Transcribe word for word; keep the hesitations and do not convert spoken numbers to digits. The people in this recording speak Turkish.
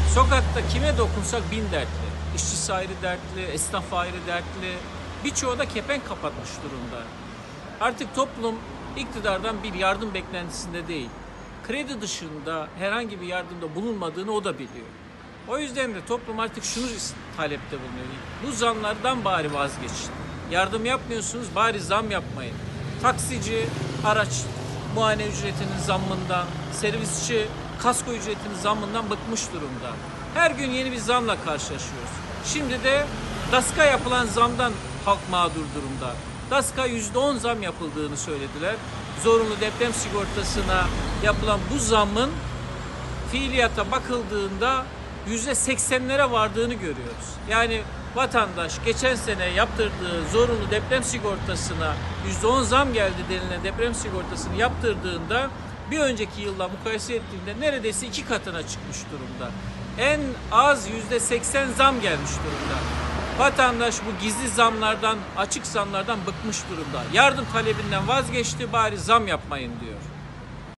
Sokakta kime dokunsak bin dertli. İşçisi ayrı dertli, esnaf ayrı dertli. Birçoğu da kepenk kapatmış durumda. Artık toplum iktidardan bir yardım beklentisinde değil. Kredi dışında herhangi bir yardımda bulunmadığını o da biliyor. O yüzden de toplum artık şunu talepte bulunuyor. Bu zamlardan bari vazgeçin. Yardım yapmıyorsunuz, bari zam yapmayın. Taksici araç muayene ücretinin zammından, servisçi kasko ücretinin zammından bıkmış durumda. Her gün yeni bir zamla karşılaşıyoruz. Şimdi de DASK'a yapılan zamdan halk mağdur durumda. DASK'a yüzde on zam yapıldığını söylediler. Zorunlu deprem sigortasına yapılan bu zammın fiiliyata bakıldığında yüzde seksenlere vardığını görüyoruz. Yani vatandaş geçen sene yaptırdığı zorunlu deprem sigortasına yüzde on zam geldi denilen deprem sigortasını yaptırdığında bir önceki yılla mukayese ettiğinde neredeyse iki katına çıkmış durumda. En az yüzde seksen zam gelmiş durumda. Vatandaş bu gizli zamlardan, açık zamlardan bıkmış durumda. Yardım talebinden vazgeçti, bari zam yapmayın diyor.